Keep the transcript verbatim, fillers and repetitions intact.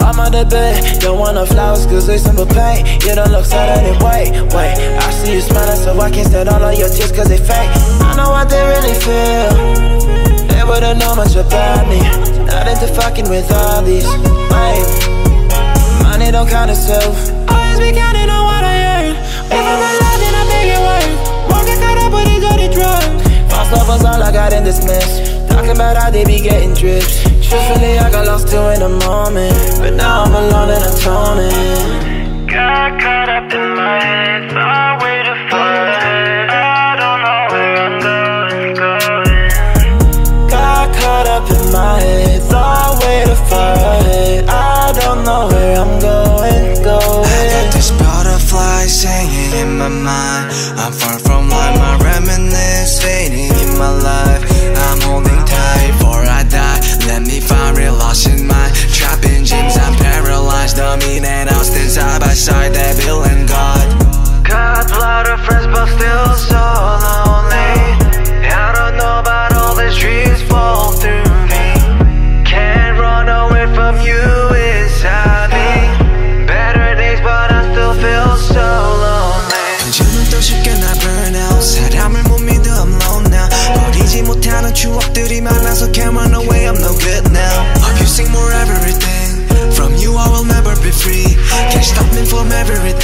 I'm on the bed, don't want no flowers cause they simple pain. You don't look sad anyway, wait. I see you smiling so I can't stand all of your tears cause they fake. I know what they really feel. They wouldn't know much about me. Not into fucking with all these, wait. Money don't count itself. Always be counting on what I earn. If I'm alive then I make it work. Won't get caught up with these dirty drugs. False love was all I got in this mess. Talking about how they be getting drips. Truthfully, I got lost too in the moment, but now I'm alone and atoning. Got caught up in my head, thought way too far ahead. I don't know where I'm going, going. Got caught up in my head, thought way too far ahead. I don't know where I'm going, going. I got this butterfly singing in my mind. I'm far from life, my reminiscence fading in my life. I'm holding tight before I die. Let me find real lost in my trapping dreams. I'm paralyzed, dummy and Austin side by side, devil and God. Got a lot of friends but still so lonely. I don't know about all these dreams fall through me. Can't run away from you inside me. Better days but I still feel so lonely. 요즘은 또 쉽게 날 burn out. 사람을 못 믿어 I'm alone now. 버리지 못하는 추억들이 많아서 can't run away I'm no good now. Abusing more everything. From you I will never be free. Can't stop me from everything.